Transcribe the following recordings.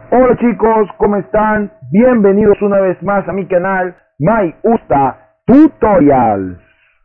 Hola chicos, ¿cómo están? Bienvenidos una vez más a mi canal My Usta Tutorials.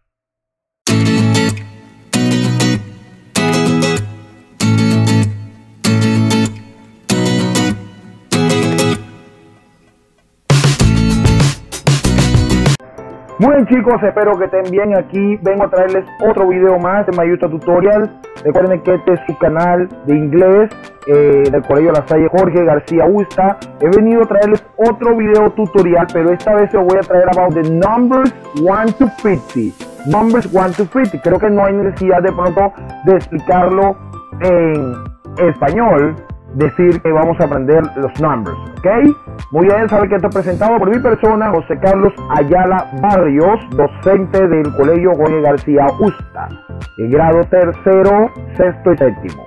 Muy bien chicos, espero que estén bien. Aquí vengo a traerles otro video más de My Usta Tutorials. Recuerden que este es su canal de inglés del Colegio La Salle Jorge García Usta. He venido a traerles otro video tutorial, pero esta vez os voy a traer about the numbers 1 to 50. Numbers 1 to 50. Creo que no hay necesidad de pronto de explicarlo en español, decir que vamos a aprender los numbers, ¿ok? Muy bien, saben que esto es presentado por mi persona, José Carlos Ayala Barrios, docente del Colegio Jorge García Usta, en grado tercero, sexto y séptimo.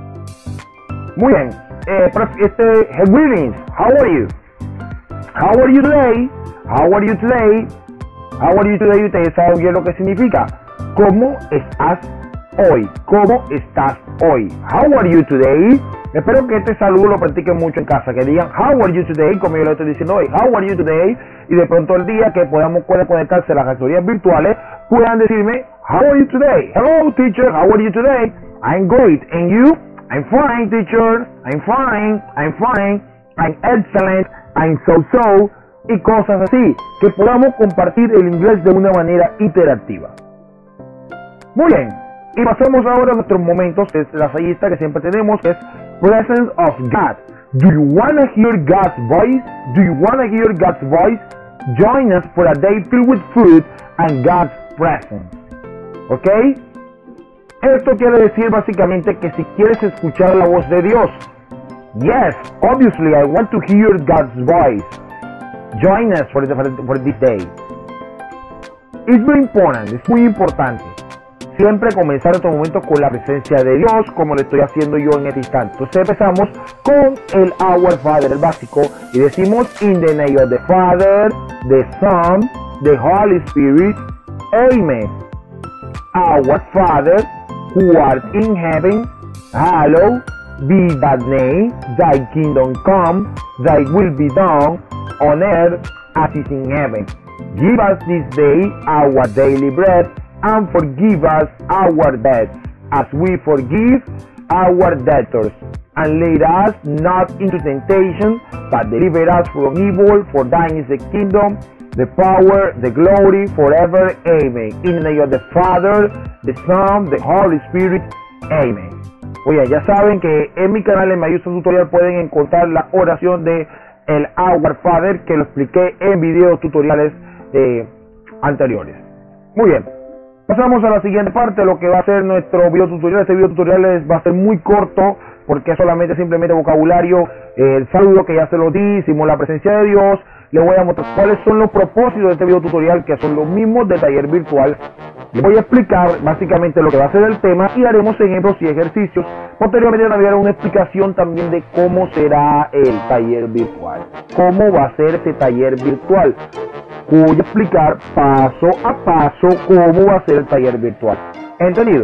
Muy bien, greetings, how are you? How are you today? How are you today? How are you today? Ustedes saben bien lo que significa. ¿Cómo estás hoy? ¿Cómo estás hoy? How are you today? Espero que este saludo lo practiquen mucho en casa, que digan how are you today, como yo le estoy diciendo hoy, how are you today, y de pronto el día que puedan conectarse a las actividades virtuales, puedan decirme how are you today? Hello teacher, how are you today? I'm great, and you? I'm fine teacher, I'm fine, I'm excellent, I'm so, y cosas así, que podamos compartir el inglés de una manera interactiva. Muy bien. Y pasamos ahora a nuestros momentos, que es la sayista que siempre tenemos, que es Presence of God. Do you want to hear God's voice? Do you want to hear God's voice? Join us for a day filled with food and God's presence. ¿Ok? Esto quiere decir básicamente que si quieres escuchar la voz de Dios. Yes, obviously I want to hear God's voice. Join us for this day. It's very important, es muy importante. Siempre comenzar estos momentos con la presencia de Dios, como lo estoy haciendo yo en este instante. Entonces empezamos con el Our Father, el básico, y decimos in the name of the Father, the Son, the Holy Spirit, Amen. Our Father, who art in heaven, hallowed be thy name, thy kingdom come, thy will be done, on earth as is in heaven. Give us this day our daily bread, and forgive us our debts, as we forgive our debtors. And lead us not into temptation, but deliver us from evil. For thine is the kingdom, the power, the glory, forever. Amen. In the name of the Father, the Son, the Holy Spirit. Amen. Oye, ya saben que en mi canal en My Usta Tutorial pueden encontrar la oración de el Our Father, que lo expliqué en videos tutoriales anteriores. Muy bien. Pasamos a la siguiente parte, lo que va a ser nuestro video tutorial. Este video tutorial va a ser muy corto porque es simplemente vocabulario, el saludo que ya se lo di, hicimos la presencia de Dios. Les voy a mostrar cuáles son los propósitos de este video tutorial, que son los mismos de taller virtual. Les voy a explicar básicamente lo que va a ser el tema y haremos ejemplos y ejercicios. Posteriormente daré una explicación también de cómo será el taller virtual, cómo va a ser este taller virtual. Voy a explicar paso a paso cómo va a ser el taller virtual. ¿Entendido?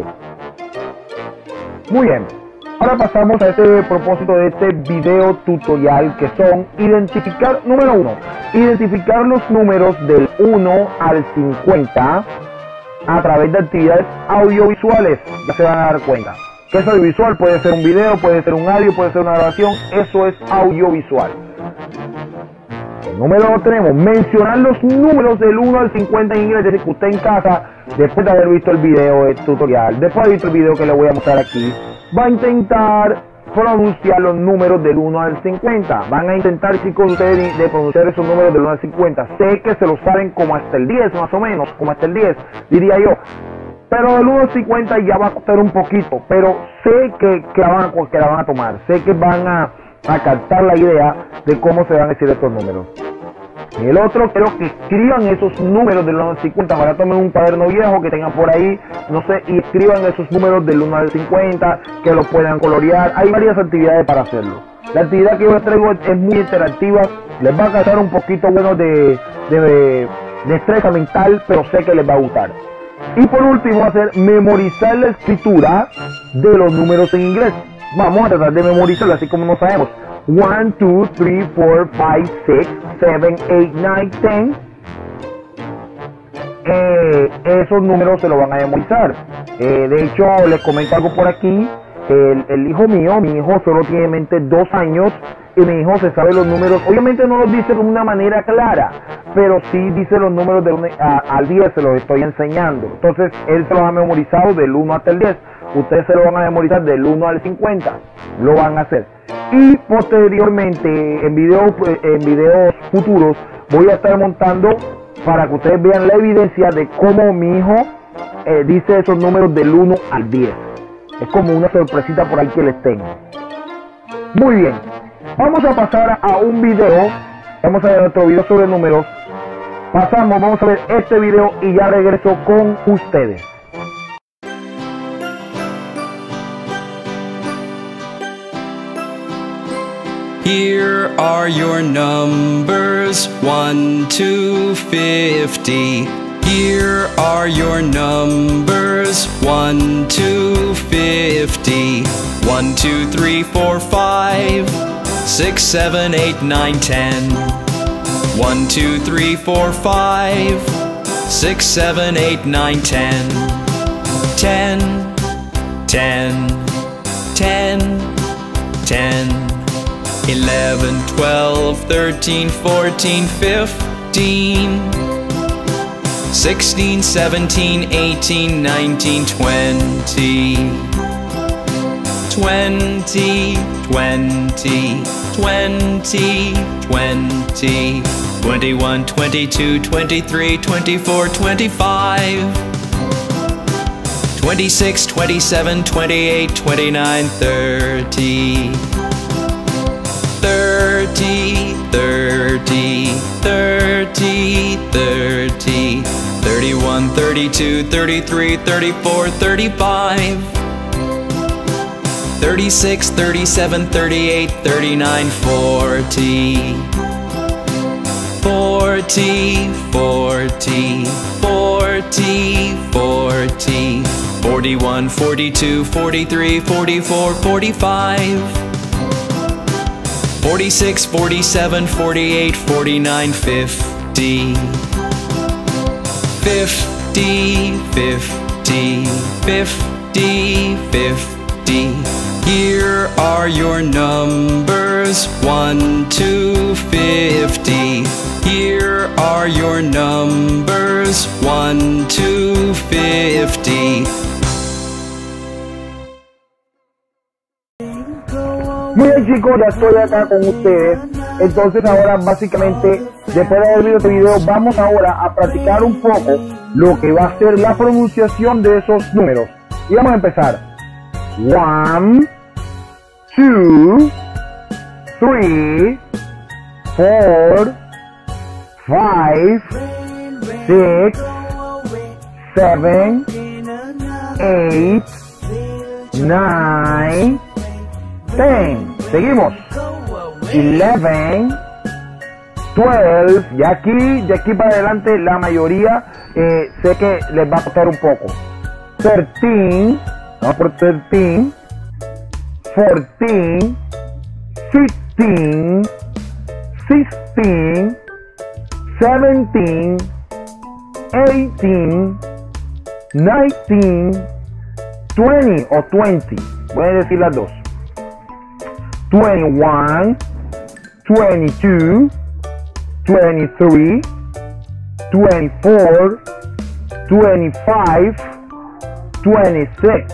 Muy bien. Ahora pasamos a este propósito de este video tutorial, que son identificar, número 1, identificar los números del 1 al 50 a través de actividades audiovisuales. Ya se van a dar cuenta que es audiovisual, puede ser un video, puede ser un audio, puede ser una grabación, eso es audiovisual. Número 2 tenemos mencionar los números del 1 al 50 en inglés. Es decir, que usted en casa, después de haber visto el video tutorial, después de haber visto el video que le voy a mostrar aquí, va a intentar pronunciar los números del 1 al 50. Van a intentar, chicos, ustedes de pronunciar esos números del 1 al 50. Sé que se los saben como hasta el 10, más o menos, como hasta el 10, diría yo. Pero del 1 al 50 ya va a costar un poquito, pero sé que la van a tomar. Sé que van a captar la idea de cómo se van a decir estos números. Y el otro, quiero que escriban esos números del 1 al 50. Para tomen un cuaderno viejo que tengan por ahí, no sé, y escriban esos números del 1 al 50, que lo puedan colorear. Hay varias actividades para hacerlo. La actividad que yo les traigo es muy interactiva, les va a causar un poquito bueno de destreza mental, pero sé que les va a gustar. Y por último va a ser memorizar la escritura de los números en inglés. Vamos a tratar de memorizarlo así como no sabemos. 1, 2, 3, 4, 5, 6, 7, 8, 9, 10. Esos números se los van a memorizar. De hecho, les comento algo por aquí. El hijo mío, mi hijo solo tiene en mente 2 años y mi hijo se sabe los números. Obviamente no los dice de una manera clara, pero sí dice los números de 1 al 10, se los estoy enseñando. Entonces él se los ha memorizado del 1 hasta el 10. Ustedes se lo van a memorizar del 1 al 50. Lo van a hacer. Y posteriormente en videos futuros voy a estar montando para que ustedes vean la evidencia de cómo mi hijo dice esos números del 1 al 10. Es como una sorpresita por ahí que les tengo. Muy bien, vamos a pasar a un video. Vamos a ver otro video sobre números. Vamos a ver este video y ya regreso con ustedes. Here are your numbers, 1 to 50. Here are your numbers, 1 to 50. 1, 2, 3, 4, 5, 6, 7, 8, 9, 10. 1, 2, 3, 4, 5, 6, 7, 8, 9, 10. 10, 10, 10, 10. 11, 12, 13, 14, 15, 16, 17, 18, 19, 20, 20, 20, 20, 20, 21, 22, 23, 24, 25, 26, 27, 28, 29, 30, 30, 30, 30, 30, 31, 32, 33, 34, 35, 36, 37, 38, 39, 40, 40, 40, 40, 40, 41, 42, 43, 44, 45, 46, 47, 48, 49, 50, 50, 50, 50, 50. Here are your numbers, 1 to 50. Here are your numbers, 1 to 50. Muy bien, chicos, ya estoy acá con ustedes. Entonces ahora básicamente, después de haber visto este video, vamos ahora a practicar un poco lo que va a ser la pronunciación de esos números. Y vamos a empezar. 1, 2, 3, 4, 5, 6, 7, 8, 9, 10. Seguimos. 11, 12. Y de aquí para adelante la mayoría sé que les va a costar un poco. 13. Vamos por 13. 14. 15. 16. 17. 18. 19. 20 o 20. Voy a decir las dos. 21, 22, 23, 24, 25, 26,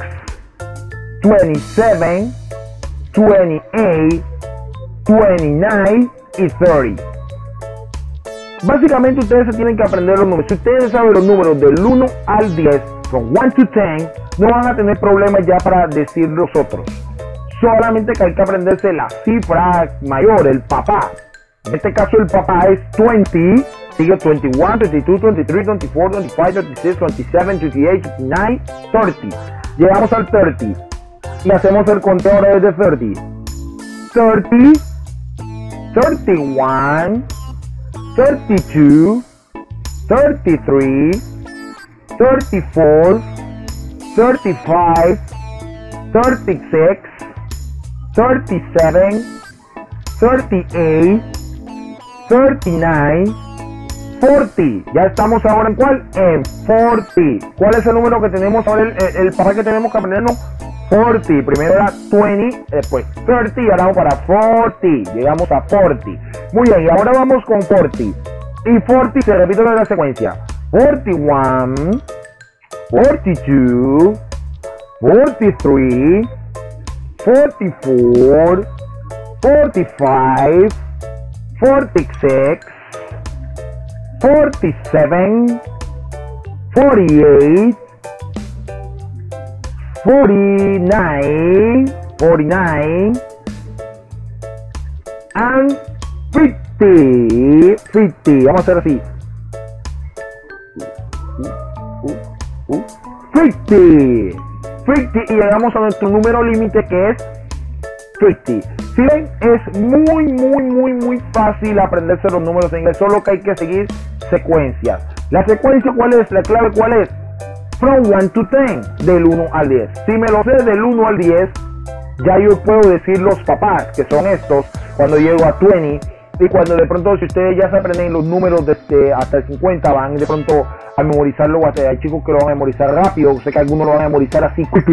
27, 28, 29 y 30. Básicamente ustedes se tienen que aprender los números. Si ustedes saben los números del 1 al 10, from 1 to 10, no van a tener problemas ya para decir los otros. Solamente que hay que aprenderse la cifra mayor, el papá. En este caso el papá es 20, sigue 21, 22, 23, 24, 25, 26, 27, 28, 29, 30. Llegamos al 30 y hacemos el conteo ahora desde 30. 30, 31, 32, 33, 34, 35, 36, 37, 38, 39, 40. Ya estamos ahora en ¿cuál? En 40. ¿Cuál es el número que tenemos ahora? El papá que tenemos que aprendernos. 40. Primero era 20, después 30 y ahora vamos para 40. Llegamos a 40. Muy bien, y ahora vamos con 40. Y 40 se repite en la secuencia. 41, 42, 43, 44, 45, 46, 47, 48, 49, 49, and 50. 50. Vamos a hacer así. 50. 50 y llegamos a nuestro número límite que es 50. Si ven, es muy fácil aprenderse los números en inglés, solo que hay que seguir secuencias. La secuencia, ¿cuál es? La clave, ¿cuál es? From 1 to 10, del 1 al 10. Si me lo sé del 1 al 10, ya yo puedo decir los papás, que son estos, cuando llego a 20. Y cuando de pronto, si ustedes ya se aprenden los números desde hasta el 50, van de pronto a memorizarlo. Hay chicos que lo van a memorizar rápido. Sé que algunos lo van a memorizar así, quickly.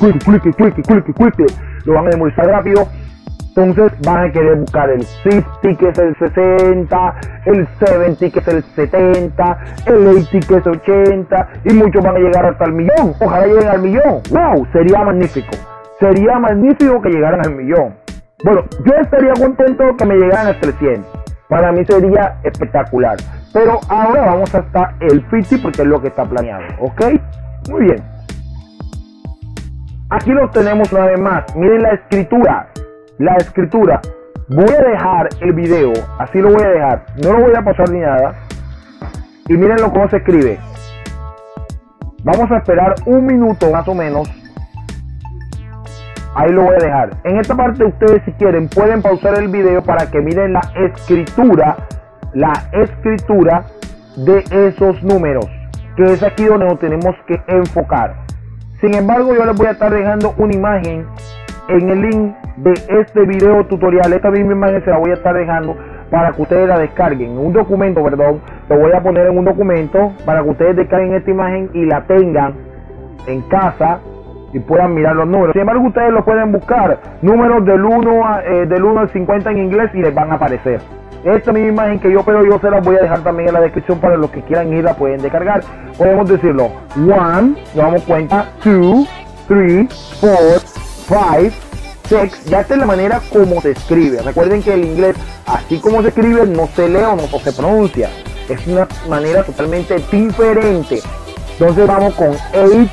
Lo van a memorizar rápido. Entonces van a querer buscar el 60, que es el 60, el 70, que es el 70, el 80, que es el 80, y muchos van a llegar hasta el millón. Ojalá lleguen al millón. ¡Wow! Sería magnífico. Sería magnífico que llegaran al millón. Bueno, yo estaría contento que me llegaran hasta el 100. Para mí sería espectacular. Pero ahora vamos hasta el 50 porque es lo que está planeado. ¿Ok? Muy bien. Aquí los tenemos una vez más. Miren la escritura. La escritura. Voy a dejar el video. Así lo voy a dejar. No lo voy a pasar ni nada. Y mírenlo cómo se escribe. Vamos a esperar un minuto más o menos. Ahí lo voy a dejar. En esta parte ustedes, si quieren, pueden pausar el video para que miren la escritura de esos números, que es aquí donde nos tenemos que enfocar. Sin embargo, yo les voy a estar dejando una imagen en el link de este video tutorial. Esta misma imagen se la voy a estar dejando para que ustedes la descarguen. Un documento, perdón. Lo voy a poner en un documento para que ustedes descarguen esta imagen y la tengan en casa y puedan mirar los números. Sin embargo, ustedes lo pueden buscar, números del 1 al 50 en inglés, y les van a aparecer. Esta misma imagen que yo, pero yo se las voy a dejar también en la descripción para los que quieran ir, la pueden descargar. Podemos decirlo: 1, nos damos cuenta, 2, 3, 4, 5, 6. Ya esta es la manera como se escribe. Recuerden que el inglés, así como se escribe, no se lee o no se pronuncia. Es una manera totalmente diferente. Entonces vamos con 8,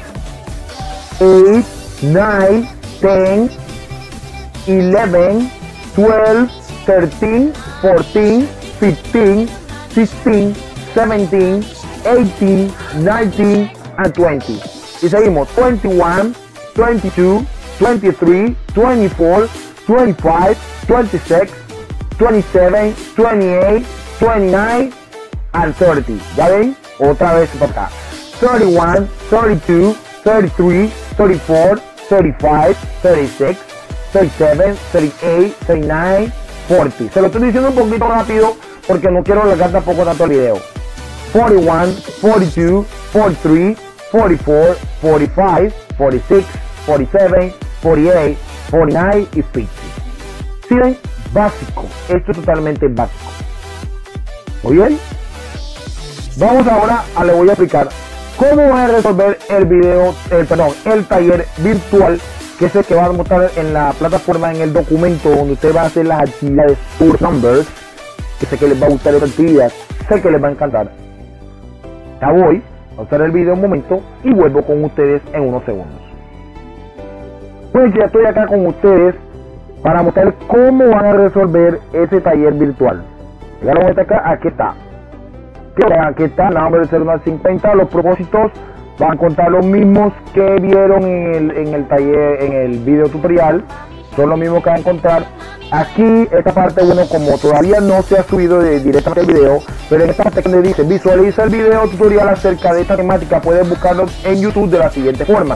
9, 10, 11, 12, 13, 14, 15, 16, 17, 18, 19, and 20. Y seguimos: 21, 22, 23, 24, 25, 26, 27, 28, 29, and 30. ¿Ya ven? Otra vez para acá. 31, 32, 33, 34, 35, 36, 37, 38, 39, 40. Se lo estoy diciendo un poquito rápido porque no quiero alargar tampoco tanto el video. 41, 42, 43, 44, 45, 46, 47, 48, 49 y 50. ¿Sí ven? Básico. Esto es totalmente básico. ¿Muy bien? Vamos ahora a le voy a explicar cómo van a resolver el taller virtual, que es el que va a mostrar en la plataforma, en el documento donde usted va a hacer las actividades por numbers, que sé que les va a gustar esta actividad, sé que les va a encantar. Ya voy a hacer el video un momento y vuelvo con ustedes en unos segundos. Pues ya estoy acá con ustedes para mostrar cómo van a resolver ese taller virtual. Ya lo voy a acá, aquí está. Aquí está, la nombre del 0 al 50. Los propósitos van a contar los mismos que vieron en el taller, en el video tutorial. Son los mismos que van a encontrar. Aquí, esta parte, bueno, como todavía no se ha subido directamente el video, pero en esta parte donde dice visualiza el video tutorial acerca de esta temática, puedes buscarlo en YouTube de la siguiente forma.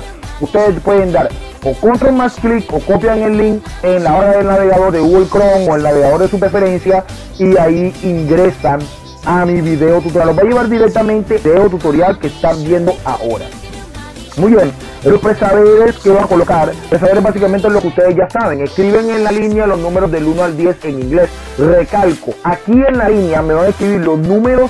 Ustedes pueden dar o control más clic o copian el link en la hora del navegador de Google Chrome o el navegador de su preferencia y ahí ingresan a mi video tutorial. Los va a llevar directamente al video tutorial que están viendo ahora. Muy bien, los presaberes que voy a colocar, presaberes básicamente es lo que ustedes ya saben. Escriben en la línea los números del 1 al 10 en inglés. Recalco, aquí en la línea me van a escribir los números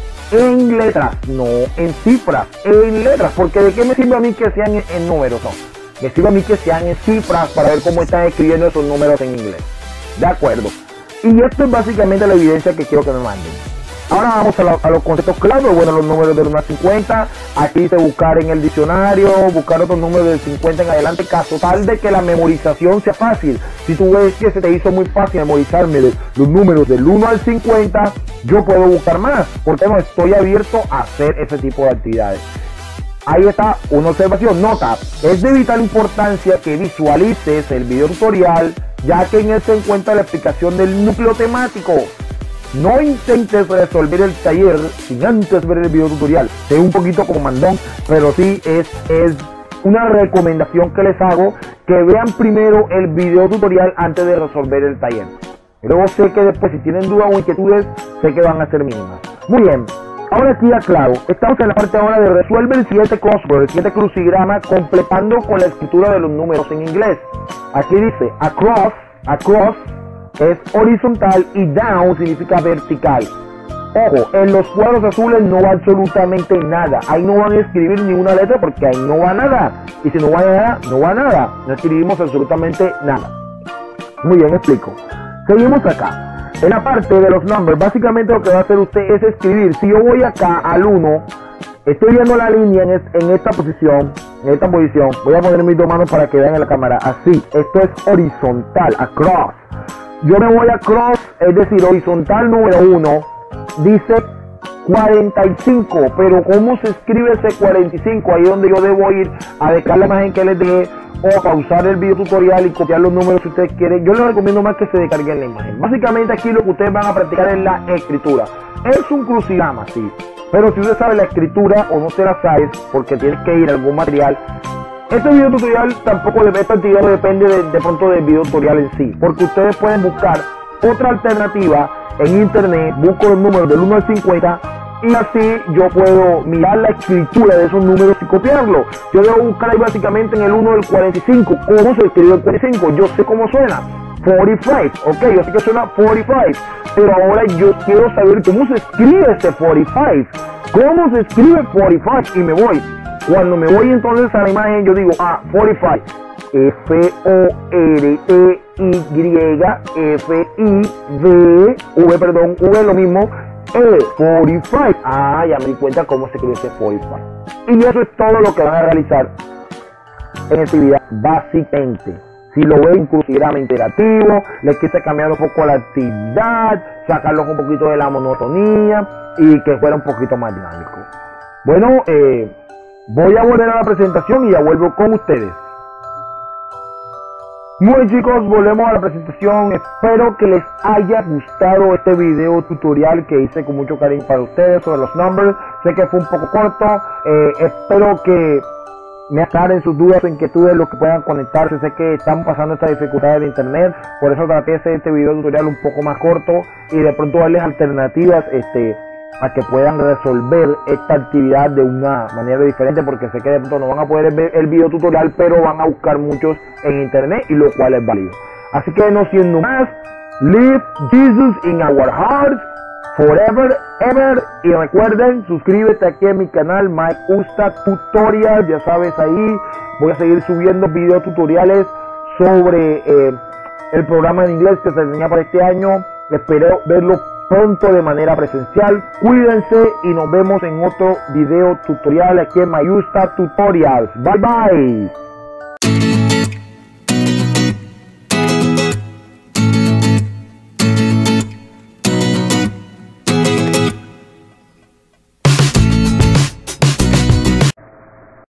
en letras, no en cifras, en letras, porque de qué me sirve a mí que sean en números, no. Me sirve a mí que sean en cifras para ver cómo están escribiendo esos números en inglés. De acuerdo. Y esto es básicamente la evidencia que quiero que me manden. Ahora vamos a los conceptos claves. Bueno, los números del 1 al 50. Aquí dice buscar en el diccionario, buscar otros números del 50 en adelante, caso tal de que la memorización sea fácil. Si tú ves que se te hizo muy fácil memorizarme los números del 1 al 50, yo puedo buscar más, porque no estoy abierto a hacer ese tipo de actividades. Ahí está una observación, nota, es de vital importancia que visualices el video tutorial, ya que en él se encuentra la explicación del núcleo temático. No intentes resolver el taller sin antes ver el video tutorial. Sé un poquito como mandón, pero sí es una recomendación que les hago, que vean primero el video tutorial antes de resolver el taller. Luego sé que después, si tienen dudas o inquietudes, sé que van a ser mínimas. Muy bien. Ahora aquí aclaro, estamos en la parte ahora de resuelve el siguiente crossword, el siguiente crucigrama, completando con la escritura de los números en inglés. Aquí dice across es horizontal y down significa vertical. Ojo, en los cuadros azules no va absolutamente nada. Ahí no van a escribir ni una letra porque ahí no va nada. Y si no va nada, no va nada. No escribimos absolutamente nada. Muy bien, explico. Seguimos acá. En la parte de los numbers, básicamente lo que va a hacer usted es escribir. Si yo voy acá al 1, estoy viendo la línea en esta posición, voy a poner mis dos manos para que vean en la cámara, así, esto es horizontal, across. Yo me voy across, es decir, horizontal número 1, dice 45, pero ¿cómo se escribe ese 45? Ahí es donde yo debo ir a dejar la imagen que les dejé, o pausar el video tutorial y copiar los números si ustedes quieren. Yo les recomiendo más que se descarguen la imagen. Básicamente aquí lo que ustedes van a practicar es la escritura. Es un crucigrama, sí, pero si usted sabe la escritura o no se la sabe porque tienes que ir a algún material, este video tutorial tampoco esta actividad depende de pronto del video tutorial en sí, porque ustedes pueden buscar otra alternativa en internet, busco los números del 1 al 50 y así yo puedo mirar la escritura de esos números y copiarlo. Yo debo buscar ahí básicamente en el 1 del 45, cómo se escribe el 45, yo sé cómo suena, 45, ok, yo sé que suena 45, pero ahora yo quiero saber cómo se escribe este 45, cómo se escribe 45 y me voy. Cuando me voy entonces a la imagen yo digo, 45, V lo mismo, 45, ya me di cuenta cómo se escribe ese 45. Y eso es todo lo que van a realizar en esta actividad, básicamente. Si lo ven, un crucigrama interactivo, les quise cambiar un poco la actividad, sacarlos un poquito de la monotonía y que fuera un poquito más dinámico. Bueno, voy a volver a la presentación y ya vuelvo con ustedes. Muy bien, chicos, volvemos a la presentación. Espero que les haya gustado este video tutorial que hice con mucho cariño para ustedes sobre los numbers. Sé que fue un poco corto, espero que me aclaren sus dudas o inquietudes, los que puedan conectarse. Sé que están pasando estas dificultades de internet, por eso traté de hacer este video tutorial un poco más corto y de pronto darles alternativas a que puedan resolver esta actividad de una manera diferente, porque sé que de pronto no van a poder ver el video tutorial, pero van a buscar muchos en internet, y lo cual es válido. Así que no siendo más, live Jesus in our hearts forever, ever. Y recuerden, suscríbete aquí en mi canal Mike Usta Tutorial. Ya sabes, ahí voy a seguir subiendo videos tutoriales sobre el programa en inglés que se enseña para este año. Espero verlo pronto de manera presencial. Cuídense y nos vemos en otro video tutorial aquí en Mike Usta Tutorials. Bye bye.